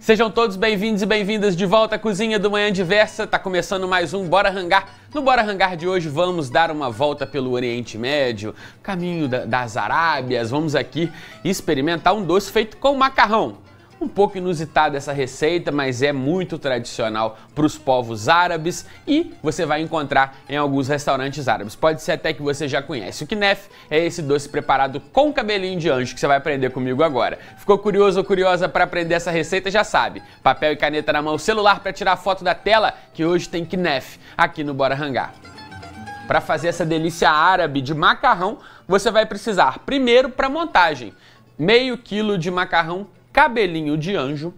Sejam todos bem-vindos e bem-vindas de volta à Cozinha do Manhã Diversa. Tá começando mais um Bora Hangar. No Bora Hangar de hoje vamos dar uma volta pelo Oriente Médio, caminho das Arábias. Vamos aqui experimentar um doce feito com macarrão. Um pouco inusitada essa receita, mas é muito tradicional para os povos árabes e você vai encontrar em alguns restaurantes árabes. Pode ser até que você já conhece. O knef é esse doce preparado com cabelinho de anjo que você vai aprender comigo agora. Ficou curioso ou curiosa para aprender essa receita? Já sabe. Papel e caneta na mão, celular para tirar foto da tela, que hoje tem knef aqui no Bora Hangar. Para fazer essa delícia árabe de macarrão, você vai precisar, primeiro, para montagem, meio quilo de macarrão cabelinho de anjo,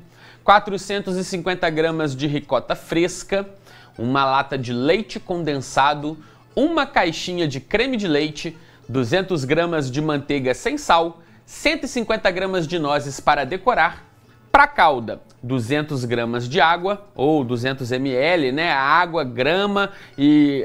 450 gramas de ricota fresca, uma lata de leite condensado, uma caixinha de creme de leite, 200 gramas de manteiga sem sal, 150 gramas de nozes para decorar. Para calda, 200 gramas de água, ou 200 ml, né? A água, grama e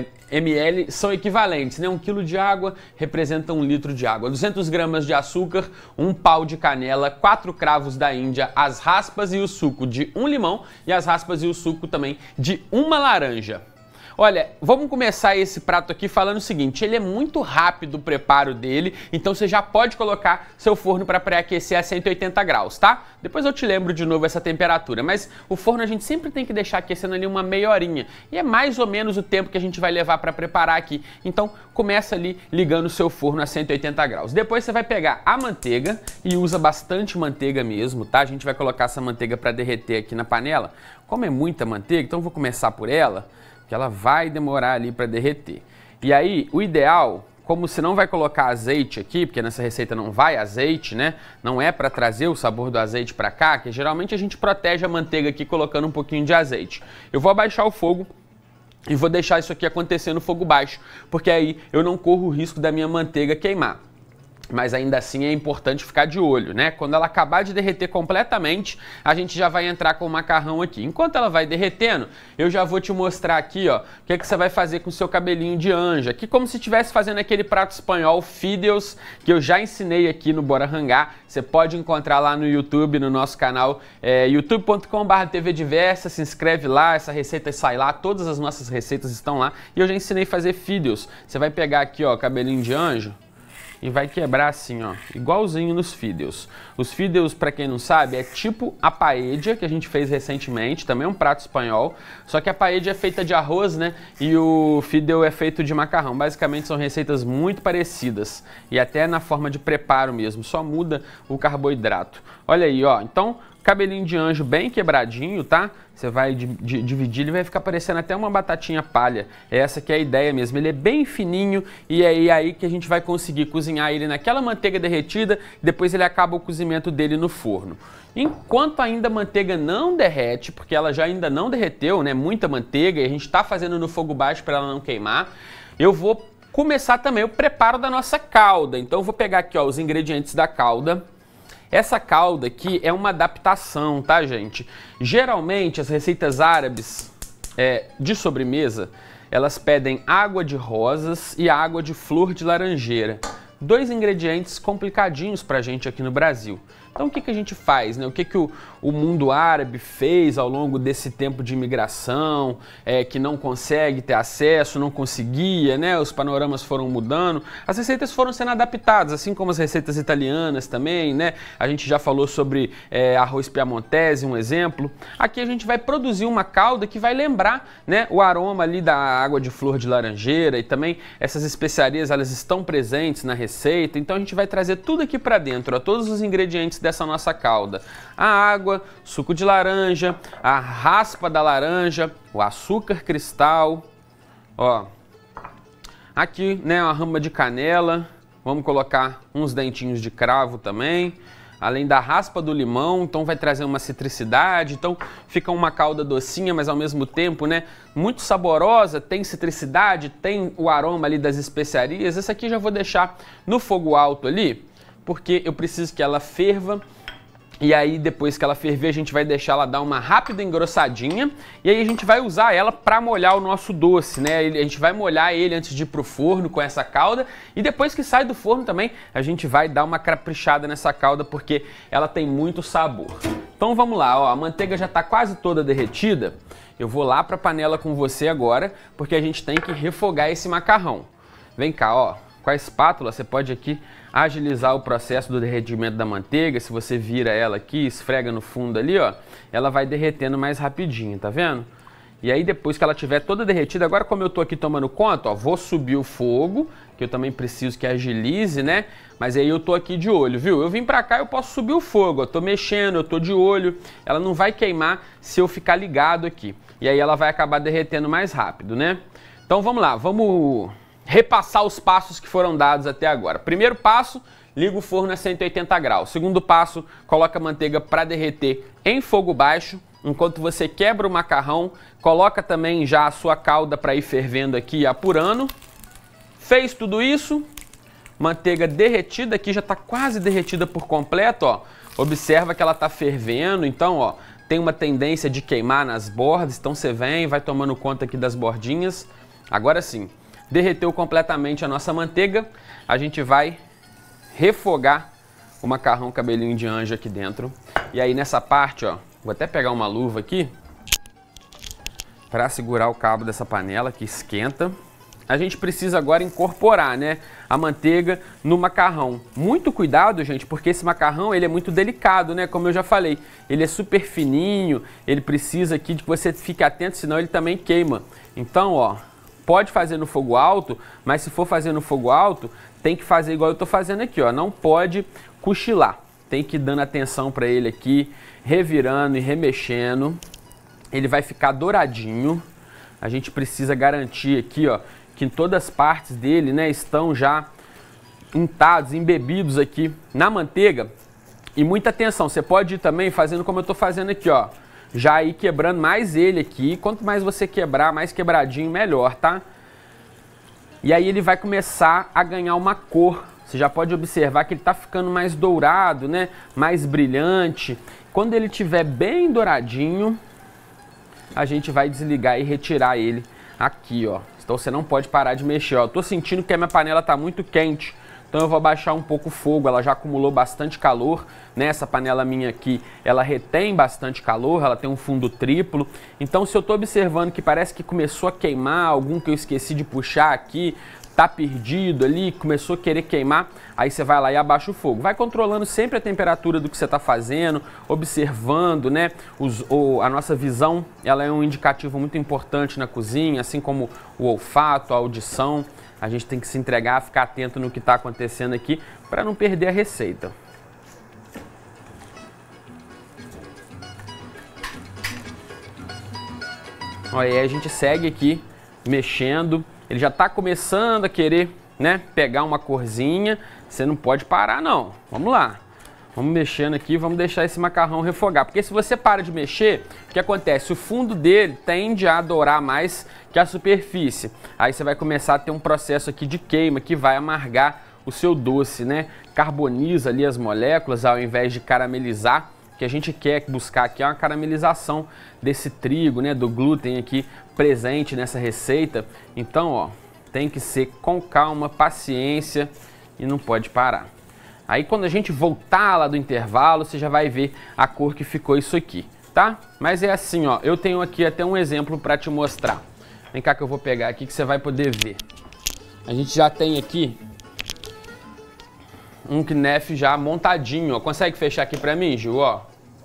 ml são equivalentes, né? 1 kg de água representa 1 litro de água. 200 gramas de açúcar, 1 pau de canela, 4 cravos da Índia, as raspas e o suco de 1 limão e as raspas e o suco também de 1 laranja. Olha, vamos começar esse prato aqui falando o seguinte, ele é muito rápido o preparo dele, então você já pode colocar seu forno para pré-aquecer a 180 graus, tá? Depois eu te lembro de novo essa temperatura, mas o forno a gente sempre tem que deixar aquecendo ali uma meia horinha, e é mais ou menos o tempo que a gente vai levar para preparar aqui. Então começa ali ligando o seu forno a 180 graus. Depois você vai pegar a manteiga, e usa bastante manteiga mesmo, tá? A gente vai colocar essa manteiga para derreter aqui na panela. Como é muita manteiga, então eu vou começar por ela, que ela vai demorar ali para derreter. E aí, o ideal, como você não vai colocar azeite aqui, porque nessa receita não vai azeite, né? Não é para trazer o sabor do azeite para cá, que geralmente a gente protege a manteiga aqui colocando um pouquinho de azeite. Eu vou abaixar o fogo e vou deixar isso aqui acontecer no fogo baixo, porque aí eu não corro o risco da minha manteiga queimar. Mas ainda assim é importante ficar de olho, né? Quando ela acabar de derreter completamente, a gente já vai entrar com o macarrão aqui. Enquanto ela vai derretendo, eu já vou te mostrar aqui, ó, o que é que você vai fazer com o seu cabelinho de anjo. Aqui como se estivesse fazendo aquele prato espanhol fideos, que eu já ensinei aqui no Bora Hangar. Você pode encontrar lá no YouTube, no nosso canal, youtube.com/TV Diversa, se inscreve lá, essa receita sai lá, todas as nossas receitas estão lá. E eu já ensinei a fazer fideos. Você vai pegar aqui, ó, cabelinho de anjo, e vai quebrar assim, ó, igualzinho nos fideos. Os fideos, para quem não sabe, é tipo a paella que a gente fez recentemente, também é um prato espanhol, só que a paella é feita de arroz, né, e o fideo é feito de macarrão. Basicamente são receitas muito parecidas e até na forma de preparo mesmo, só muda o carboidrato. Olha aí, ó, então cabelinho de anjo bem quebradinho, tá? Você vai dividir, ele vai ficar parecendo até uma batatinha palha. Essa que é a ideia mesmo. Ele é bem fininho e é aí que a gente vai conseguir cozinhar ele naquela manteiga derretida, depois ele acaba o cozimento dele no forno. Enquanto ainda a manteiga não derrete, porque ela já ainda não derreteu, né? Muita manteiga e a gente está fazendo no fogo baixo para ela não queimar, eu vou começar também o preparo da nossa calda. Então eu vou pegar aqui, ó, os ingredientes da calda. Essa calda aqui é uma adaptação, tá, gente? Geralmente, as receitas árabes de sobremesa, elas pedem água de rosas e água de flor de laranjeira. 2 ingredientes complicadinhos pra gente aqui no Brasil. Então o que a gente faz, né? O que o mundo árabe fez ao longo desse tempo de imigração, que não consegue ter acesso, não conseguia, né? Os panoramas foram mudando, as receitas foram sendo adaptadas, assim como as receitas italianas também, né? A gente já falou sobre arroz piamontese, um exemplo. Aqui a gente vai produzir uma calda que vai lembrar, né, o aroma ali da água de flor de laranjeira e também essas especiarias, elas estão presentes na receita, então a gente vai trazer tudo aqui para dentro, ó, todos os ingredientes dessa nossa calda. A água, suco de laranja, a raspa da laranja, o açúcar cristal, ó. Aqui, né, uma rama de canela, vamos colocar uns dentinhos de cravo também, além da raspa do limão, então vai trazer uma citricidade, então fica uma calda docinha, mas ao mesmo tempo, né, muito saborosa, tem citricidade, tem o aroma ali das especiarias. Essa aqui já vou deixar no fogo alto ali, porque eu preciso que ela ferva E aí depois que ela ferver, a gente vai deixar ela dar uma rápida engrossadinha e aí a gente vai usar ela para molhar o nosso doce, né? A gente vai molhar ele antes de ir pro forno com essa calda e depois que sai do forno também a gente vai dar uma caprichada nessa calda porque ela tem muito sabor. Então vamos lá, ó, a manteiga já está quase toda derretida. Eu vou lá para a panela com você agora, porque a gente tem que refogar esse macarrão. Vem cá, ó, com a espátula você pode aqui agilizar o processo do derretimento da manteiga. Se você vira ela aqui, esfrega no fundo ali, ó, ela vai derretendo mais rapidinho, tá vendo? E aí depois que ela estiver toda derretida, agora como eu tô aqui tomando conta, ó, vou subir o fogo, que eu também preciso que agilize, né? Mas aí eu tô aqui de olho, viu? Eu vim pra cá, eu posso subir o fogo, eu tô mexendo, eu tô de olho, ela não vai queimar se eu ficar ligado aqui. E aí ela vai acabar derretendo mais rápido, né? Então vamos lá, vamos repassar os passos que foram dados até agora. Primeiro passo, liga o forno a 180 graus. Segundo passo, coloca a manteiga para derreter em fogo baixo. Enquanto você quebra o macarrão, coloca também já a sua calda para ir fervendo aqui, apurando. Fez tudo isso, manteiga derretida aqui, já está quase derretida por completo, ó. Observa que ela está fervendo, então, ó, tem uma tendência de queimar nas bordas, então você vem, vai tomando conta aqui das bordinhas. Agora sim, derreteu completamente a nossa manteiga, a gente vai refogar o macarrão cabelinho de anjo aqui dentro. E aí nessa parte, ó, vou até pegar uma luva aqui para segurar o cabo dessa panela que esquenta. A gente precisa agora incorporar, né, a manteiga no macarrão. Muito cuidado, gente, porque esse macarrão ele é muito delicado, né? Como eu já falei, ele é super fininho, ele precisa aqui de que você fique atento, senão ele também queima. Então, ó, pode fazer no fogo alto, mas se for fazer no fogo alto, tem que fazer igual eu tô fazendo aqui, ó. Não pode cochilar. Tem que ir dando atenção para ele aqui, revirando e remexendo. Ele vai ficar douradinho. A gente precisa garantir aqui, ó, que todas as partes dele, né, estão já untados, embebidos aqui na manteiga. E muita atenção, você pode ir também fazendo como eu tô fazendo aqui, ó. Já ir quebrando mais ele aqui. Quanto mais você quebrar, mais quebradinho, melhor, tá? E aí ele vai começar a ganhar uma cor. Você já pode observar que ele está ficando mais dourado, né? Mais brilhante. Quando ele estiver bem douradinho, a gente vai desligar e retirar ele aqui, ó. Então você não pode parar de mexer, ó. Tô sentindo que a minha panela está muito quente, então eu vou abaixar um pouco o fogo. Ela já acumulou bastante calor, né? Essa panela minha aqui, ela retém bastante calor, ela tem um fundo triplo. Então se eu tô observando que parece que começou a queimar, algum que eu esqueci de puxar aqui, tá perdido ali, começou a querer queimar, aí você vai lá e abaixa o fogo. Vai controlando sempre a temperatura do que você está fazendo, observando, né? A nossa visão, ela é um indicativo muito importante na cozinha, assim como o olfato, a audição. A gente tem que se entregar, ficar atento no que está acontecendo aqui para não perder a receita. Olha, aí a gente segue aqui mexendo. Ele já está começando a querer, né, pegar uma corzinha. Você não pode parar, não. Vamos lá. Vamos mexendo aqui, vamos deixar esse macarrão refogar. Porque se você para de mexer, o que acontece? O fundo dele tende a dourar mais que a superfície. Aí você vai começar a ter um processo aqui de queima que vai amargar o seu doce, né? Carboniza ali as moléculas ao invés de caramelizar. O que a gente quer buscar aqui é uma caramelização desse trigo, né, do glúten aqui presente nessa receita. Então, ó, tem que ser com calma, paciência e não pode parar. Aí quando a gente voltar lá do intervalo, você já vai ver a cor que ficou isso aqui, tá? Mas é assim, ó, eu tenho aqui até um exemplo para te mostrar. Vem cá que eu vou pegar aqui que você vai poder ver. A gente já tem aqui um kneff já montadinho, ó. Consegue fechar aqui para mim, Gil, ó?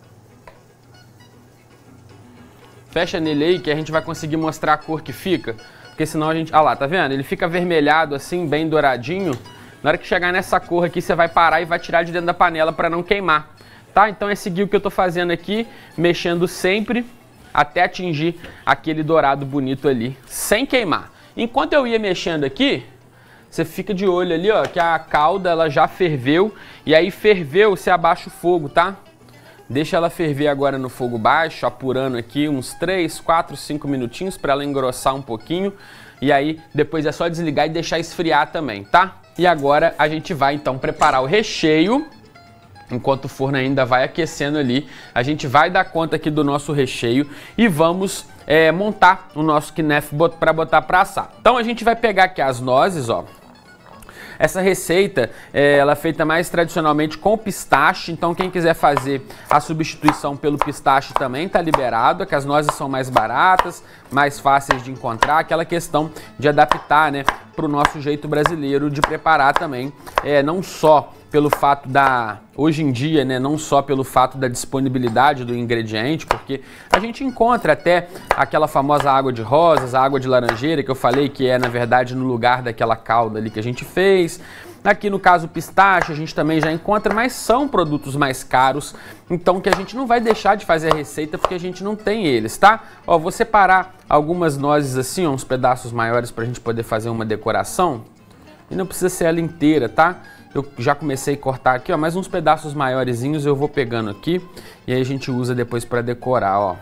Fecha nele aí que a gente vai conseguir mostrar a cor que fica. Porque senão a gente... Ah lá, tá vendo? Ele fica avermelhado assim, bem douradinho. Na hora que chegar nessa cor aqui, você vai parar e vai tirar de dentro da panela para não queimar. Tá? Então é seguir o que eu tô fazendo aqui, mexendo sempre até atingir aquele dourado bonito ali, sem queimar. Enquanto eu ia mexendo aqui, você fica de olho ali, ó, que a calda ela já ferveu. E aí ferveu, você abaixa o fogo, tá? Deixa ela ferver agora no fogo baixo, apurando aqui uns 3, 4, 5 minutinhos para ela engrossar um pouquinho. E aí depois é só desligar e deixar esfriar também, tá? E agora a gente vai então preparar o recheio. Enquanto o forno ainda vai aquecendo ali, a gente vai dar conta aqui do nosso recheio e vamos montar o nosso kneff para botar para assar. Então a gente vai pegar aqui as nozes, ó. Essa receita, ela é feita mais tradicionalmente com pistache, então quem quiser fazer a substituição pelo pistache também tá liberado, é que as nozes são mais baratas, mais fáceis de encontrar, aquela questão de adaptar, né, para o nosso jeito brasileiro de preparar também, não só pelo fato hoje em dia, né, não só pelo fato da disponibilidade do ingrediente, porque a gente encontra até aquela famosa água de rosas, a água de laranjeira, que eu falei que é, na verdade, no lugar daquela calda ali que a gente fez. Aqui no caso pistache a gente também já encontra, mas são produtos mais caros, então que a gente não vai deixar de fazer a receita porque a gente não tem eles, tá? Ó, vou separar algumas nozes assim, ó, uns pedaços maiores pra gente poder fazer uma decoração. E não precisa ser ela inteira, tá? Eu já comecei a cortar aqui, ó, mas uns pedaços maiorzinhos eu vou pegando aqui e aí a gente usa depois para decorar, ó.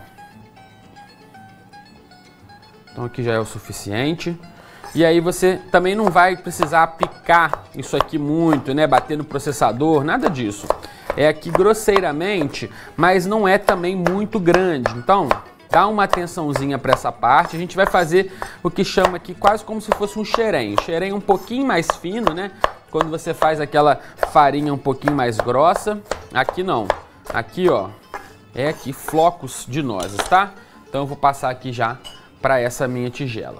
Então aqui já é o suficiente. E aí você também não vai precisar picar isso aqui muito, né? Bater no processador, nada disso. É aqui grosseiramente, mas não é também muito grande. Então, dá uma atençãozinha para essa parte. A gente vai fazer o que chama aqui quase como se fosse um xerém. Xerém um pouquinho mais fino, né? Quando você faz aquela farinha um pouquinho mais grossa. Aqui não. Aqui, ó, é aqui flocos de nozes, tá? Então eu vou passar aqui já para essa minha tigela.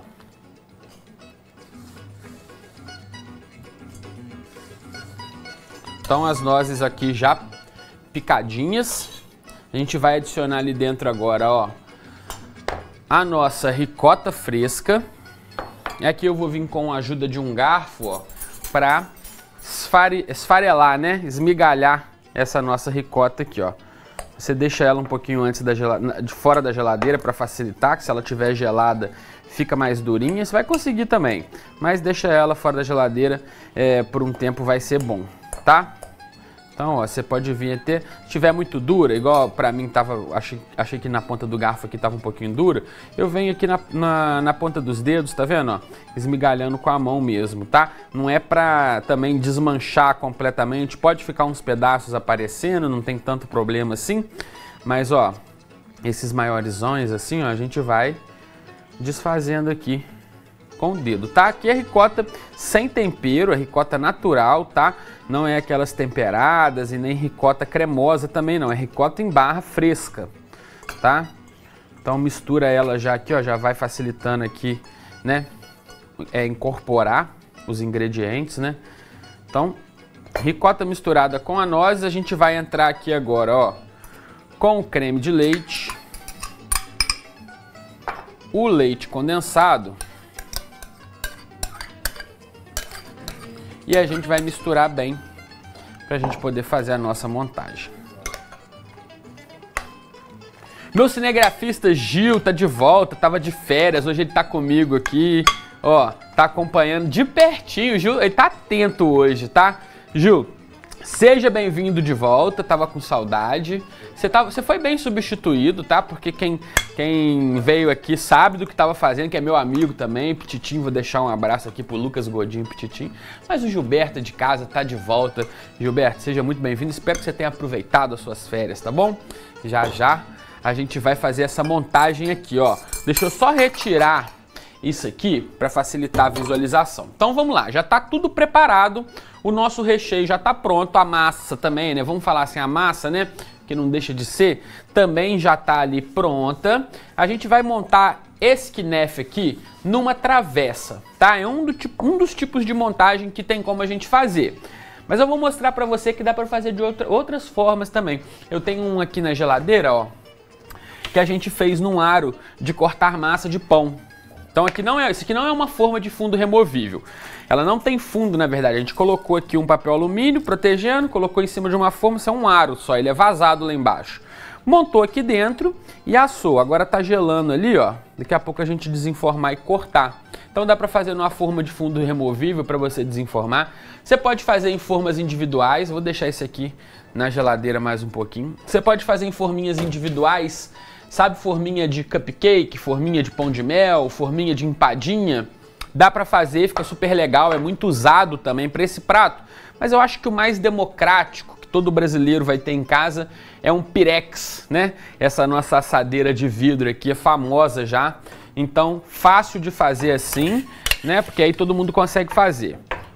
Então as nozes aqui já picadinhas. A gente vai adicionar ali dentro agora, ó, a nossa ricota fresca. E aqui eu vou vir com a ajuda de um garfo, ó, para esfarelar, né? Esmigalhar essa nossa ricota aqui, ó. Você deixa ela um pouquinho antes de fora da geladeira para facilitar, que se ela estiver gelada fica mais durinha. Você vai conseguir também, mas deixa ela fora da geladeira por um tempo, vai ser bom, tá? Então, ó, você pode vir até, se tiver muito dura, igual pra mim tava, achei que na ponta do garfo aqui tava um pouquinho dura, eu venho aqui na ponta dos dedos, tá vendo, ó, esmigalhando com a mão mesmo, tá? Não é pra também desmanchar completamente, pode ficar uns pedaços aparecendo, não tem tanto problema assim, mas, ó, esses maiorzões assim, ó, a gente vai desfazendo aqui com o dedo, tá? Aqui é ricota sem tempero, é ricota natural, tá? Não é aquelas temperadas e nem ricota cremosa também não, é ricota em barra fresca, tá? Então mistura ela já aqui, ó, já vai facilitando aqui, né? Incorporar os ingredientes, né? Então, ricota misturada com a noz, a gente vai entrar aqui agora, ó, com o creme de leite, o leite condensado, e a gente vai misturar bem para a gente poder fazer a nossa montagem. Meu cinegrafista Gil tá de volta, tava de férias, hoje ele tá comigo aqui, ó, tá acompanhando de pertinho. Gil, ele tá atento hoje, tá? Gil, seja bem-vindo de volta, tava com saudade. Você foi bem substituído, tá? Porque quem veio aqui sabe do que tava fazendo, que é meu amigo também, Pititim. Vou deixar um abraço aqui pro Lucas Godinho, Pititim. Mas o Gilberto de casa tá de volta. Gilberto, seja muito bem-vindo. Espero que você tenha aproveitado as suas férias, tá bom? Já já a gente vai fazer essa montagem aqui, ó. Deixa eu só retirar isso aqui para facilitar a visualização. Então vamos lá, já tá tudo preparado. O nosso recheio já tá pronto, a massa também, né? Vamos falar assim, a massa, né? Que não deixa de ser, também já tá ali pronta. A gente vai montar esse quinefe aqui numa travessa, tá? É um dos tipos de montagem que tem como a gente fazer. Mas eu vou mostrar pra você que dá pra fazer de outras formas também. Eu tenho um aqui na geladeira, ó, que a gente fez num aro de cortar massa de pão. Então isso aqui não é uma forma de fundo removível. Ela não tem fundo, na verdade. A gente colocou aqui um papel alumínio protegendo, colocou em cima de uma forma, isso é um aro só, ele é vazado lá embaixo. Montou aqui dentro e assou. Agora tá gelando ali, ó. Daqui a pouco a gente desenformar e cortar. Então dá para fazer numa forma de fundo removível para você desenformar. Você pode fazer em formas individuais. Vou deixar esse aqui na geladeira mais um pouquinho. Você pode fazer em forminhas individuais. Sabe, forminha de cupcake, forminha de pão de mel, forminha de empadinha? Dá pra fazer, fica super legal, é muito usado também para esse prato. Mas eu acho que o mais democrático que todo brasileiro vai ter em casa é um Pyrex, né? Essa nossa assadeira de vidro aqui é famosa já. Então, fácil de fazer assim, né? Porque aí todo mundo consegue fazer.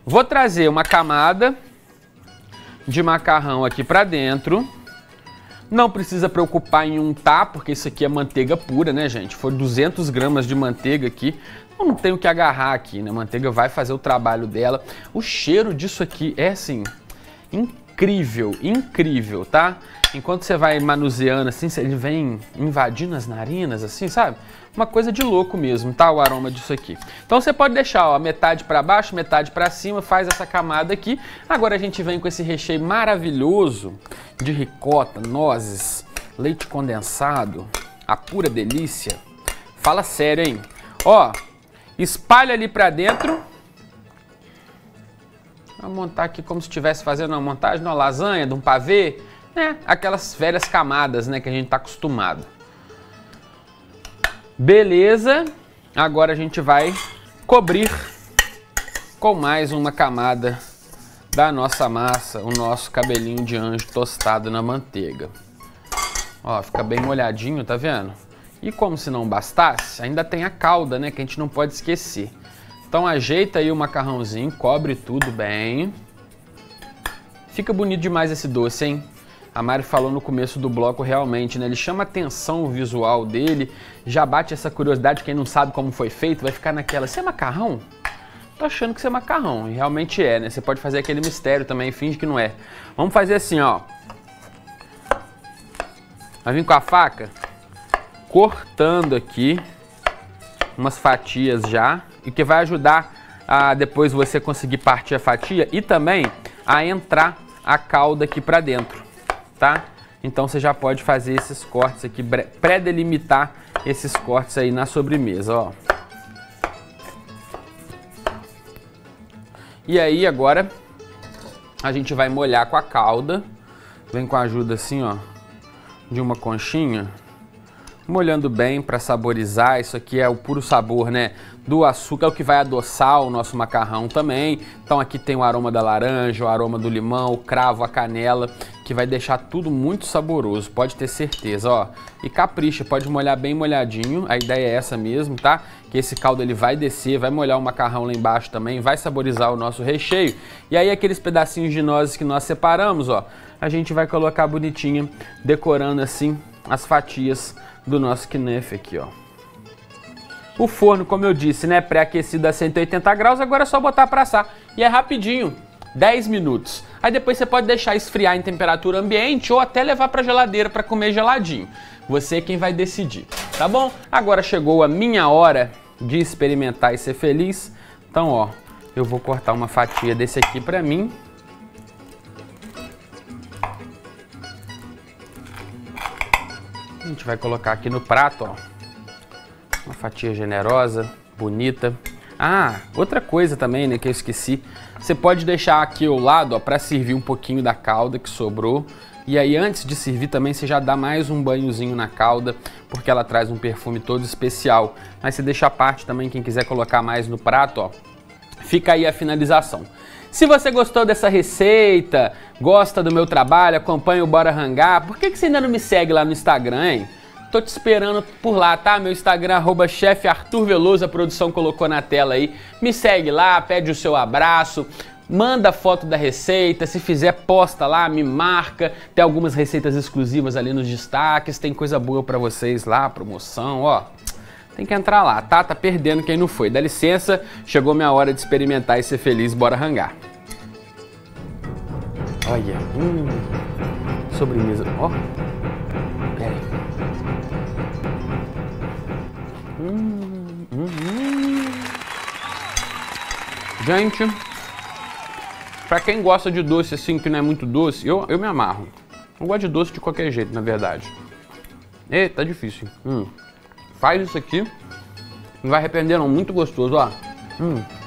Vou trazer uma camada de macarrão aqui pra dentro. Não precisa preocupar em untar, porque isso aqui é manteiga pura, né, gente? Foi 200 gramas de manteiga aqui. Eu não tenho que agarrar aqui, né? A manteiga vai fazer o trabalho dela. O cheiro disso aqui é, assim, incrível, incrível, tá? Enquanto você vai manuseando, assim, ele vem invadindo as narinas, assim, sabe? Uma coisa de louco mesmo, tá? O aroma disso aqui. Então você pode deixar, ó, metade para baixo, metade para cima, faz essa camada aqui. Agora a gente vem com esse recheio maravilhoso de ricota, nozes, leite condensado, a pura delícia. Fala sério, hein? Ó, espalha ali para dentro. Vou montar aqui como se estivesse fazendo uma montagem de uma lasanha, de um pavê, né? Aquelas velhas camadas, né, que a gente tá acostumado. Beleza, agora a gente vai cobrir com mais uma camada da nossa massa, o nosso cabelinho de anjo tostado na manteiga. Ó, fica bem molhadinho, tá vendo? E como se não bastasse, ainda tem a calda, né, que a gente não pode esquecer. Então ajeita aí o macarrãozinho, cobre tudo bem. Fica bonito demais esse doce, hein? A Mari falou no começo do bloco realmente, né? Ele chama atenção o visual dele, já bate essa curiosidade, quem não sabe como foi feito, vai ficar naquela, isso é macarrão? Tô achando que isso é macarrão, e realmente é, né? Você pode fazer aquele mistério também, finge que não é. Vamos fazer assim, ó. Vai vir com a faca, cortando aqui umas fatias já, e que vai ajudar a depois você conseguir partir a fatia e também a entrar a calda aqui pra dentro, tá? Então você já pode fazer esses cortes aqui, pré-delimitar esses cortes aí na sobremesa, ó. E aí agora a gente vai molhar com a calda, vem com a ajuda assim, ó, de uma conchinha, molhando bem para saborizar. Isso aqui é o puro sabor, né, do açúcar, é o que vai adoçar o nosso macarrão também. Então aqui tem o aroma da laranja, o aroma do limão, o cravo, a canela, que vai deixar tudo muito saboroso, pode ter certeza, ó. E capricha, pode molhar bem molhadinho, a ideia é essa mesmo, tá? Que esse caldo ele vai descer, vai molhar o macarrão lá embaixo também, vai saborizar o nosso recheio. E aí aqueles pedacinhos de nozes que nós separamos, ó, a gente vai colocar bonitinho, decorando assim as fatias do nosso knefe aqui, ó. O forno, como eu disse, né, pré-aquecido a 180 graus, agora é só botar para assar. E é rapidinho, 10 minutos. Aí depois você pode deixar esfriar em temperatura ambiente ou até levar para geladeira para comer geladinho. Você é quem vai decidir, tá bom? Agora chegou a minha hora de experimentar e ser feliz. Então, ó, eu vou cortar uma fatia desse aqui para mim. A gente vai colocar aqui no prato, ó, uma fatia generosa, bonita. Ah, outra coisa também, né, que eu esqueci. Você pode deixar aqui ao lado, ó, para servir um pouquinho da calda que sobrou. E aí antes de servir também você já dá mais um banhozinho na calda, porque ela traz um perfume todo especial. Mas você deixa a parte também, quem quiser colocar mais no prato, ó, fica aí a finalização. Se você gostou dessa receita, gosta do meu trabalho, acompanha o Bora Rangar, por que você ainda não me segue lá no Instagram, hein? Tô te esperando por lá, tá? Meu Instagram, @chefe Arthur Veloso, a produção colocou na tela aí. Me segue lá, pede o seu abraço, manda foto da receita, se fizer posta lá, me marca. Tem algumas receitas exclusivas ali nos destaques, tem coisa boa pra vocês lá, promoção, ó. Tem que entrar lá, tá? Tá perdendo quem não foi. Dá licença, chegou minha hora de experimentar e ser feliz, bora rangar. Olha, sobremesa, ó. Pera aí. Gente, pra quem gosta de doce assim, que não é muito doce, eu me amarro. Eu gosto de doce de qualquer jeito, na verdade. Eita, tá difícil. Faz isso aqui, não vai arrepender não, muito gostoso, ó.